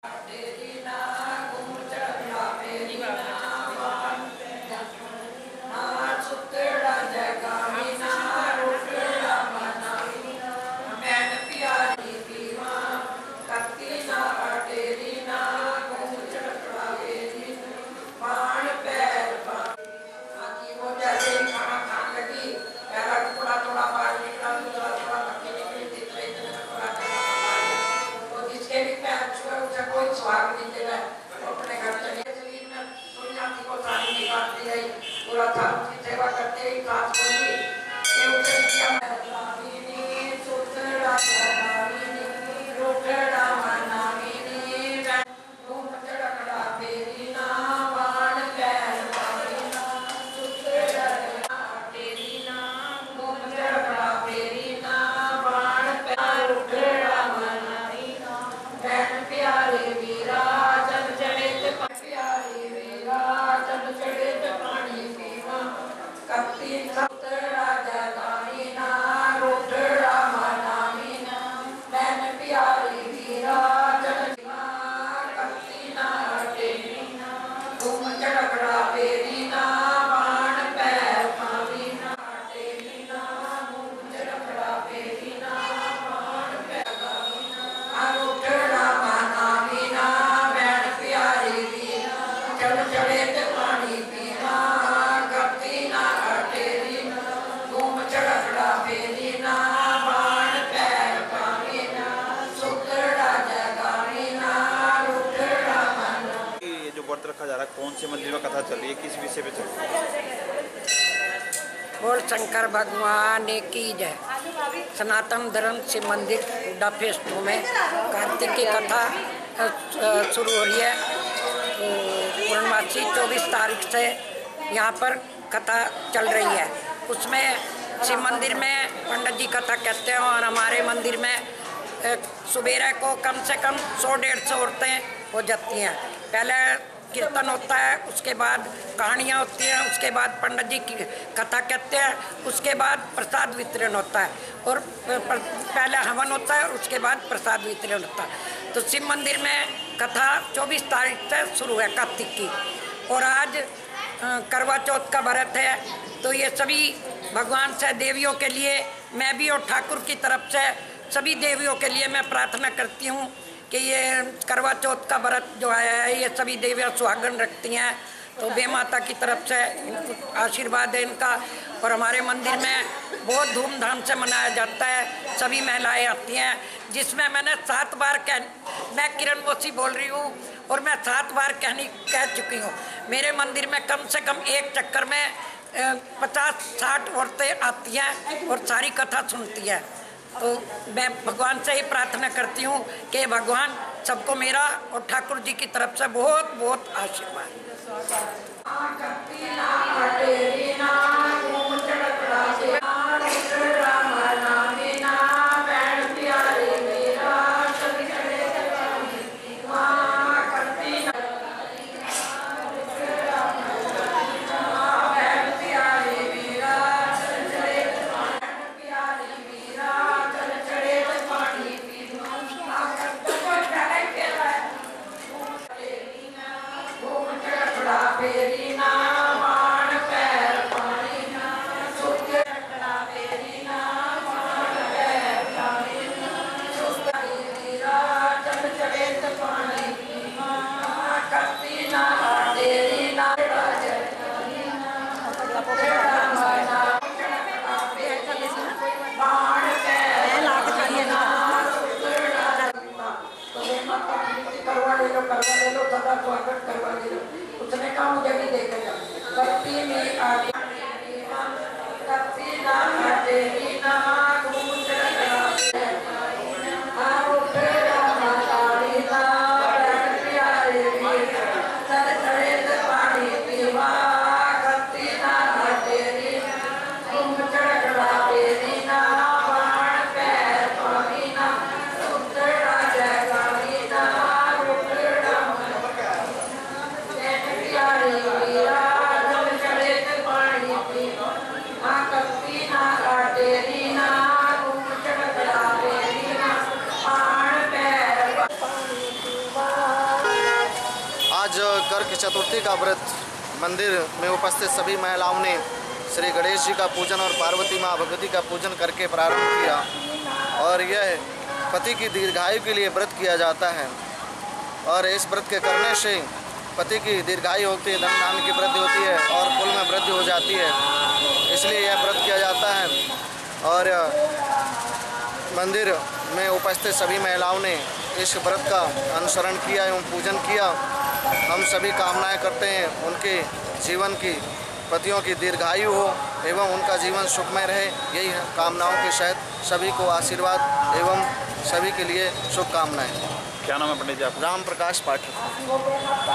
पूरा था उसकी सेवा करते ही खास बोली ये उसे किया नामिनी सुतरा नामिनी रोटड़ा नामिनी घूम चढ़कड़ा फेरी ना बाण पैर नामिना सुतरा तेरी ना घूम चढ़कड़ा फेरी ना बाण पैर रोटड़ा नामिना बैठ प्यारे वीरा जब चढ़े प्यारे वीरा जब चढ़े कत्ती सतरा जगानीना रोटड़ा मनामीना बैन प्यारी वीरा जगमा कत्ती ना टेनीना घूम चढ़कड़ा फेरीना बाण पैर पावीना टेनीना घूम चढ़कड़ा फेरीना बाण पैर पावीना रोटड़ा मनामीना बैन प्यारी वीरा चढ़ चढ़े ते पानी पीना व्रत रखा जा रहा है, कौन से मंदिर में कथा चल रही है, किस विषय पे चल रही है? बोल शंकर भगवान की जय। सनातन धर्म शिव मंदिर हुड्डा फेज 2 में कार्तिक की कथा शुरू हो रही है। तो पूर्णमासी 24 तारीख से यहाँ पर कथा चल रही है। उसमें शिव मंदिर में पंडित जी कथा कहते हैं और हमारे मंदिर में सुबेरे को कम से कम 100-150 औरतें हो जाती हैं। पहले कीर्तन होता है, उसके बाद कहानियाँ होती हैं, उसके बाद पंडित जी की कथा कहते हैं, उसके बाद प्रसाद वितरण होता है और पहले हवन होता है और उसके बाद प्रसाद वितरण होता है। तो शिव मंदिर में कथा 24 तारीख से शुरू है कार्तिक की, और आज करवा चौथ का व्रत है। तो ये सभी भगवान से देवियों के लिए, मैं भी और ठाकुर की तरफ से सभी देवियों के लिए मैं प्रार्थना करती हूँ कि ये करवा चौथ का व्रत जो आया है ये सभी देवियाँ सुहागन रखती हैं। तो बे माता की तरफ से आशीर्वाद है इनका। और हमारे मंदिर में बहुत धूमधाम से मनाया जाता है, सभी महिलाएं आती हैं, जिसमें मैंने 7 बार मैं किरण मोसी बोल रही हूँ और मैं 7 बार कह चुकी हूँ। मेरे मंदिर में कम से कम एक चक्कर में 50-60 औरतें आती हैं और सारी कथा सुनती है। तो मैं भगवान से ही प्रार्थना करती हूँ कि भगवान सबको मेरा और ठाकुर जी की तरफ से बहुत बहुत आशीर्वाद। करवा ले लो, सदा स्वागत करवा ले लो। उसने कहा मुझे भी देकर जाओ। भक्ति में आगे भक्ति ना तेरी ना आज गर्क चतुर्थी का व्रत मंदिर में उपस्थित सभी महिलाओं ने श्री गणेश जी का पूजन और पार्वती माँ भगवती का पूजन करके प्रारंभ किया। और यह पति की दीर्घायु के लिए व्रत किया जाता है और इस व्रत के करने से पति की दीर्घायु होती है, धन धान्य की वृद्धि होती है और कुल में वृद्धि हो जाती है, इसलिए यह व्रत किया जाता है। और मंदिर में उपस्थित सभी महिलाओं ने इस व्रत का अनुसरण किया एवं पूजन किया। हम सभी कामनाएं करते हैं उनके जीवन की, पतियों की दीर्घायु हो एवं उनका जीवन सुखमय रहे। यही कामनाओं के सहित सभी को आशीर्वाद एवं सभी के लिए शुभकामनाएं। क्या नाम है पंडित जी आपका? राम प्रकाश पाठक।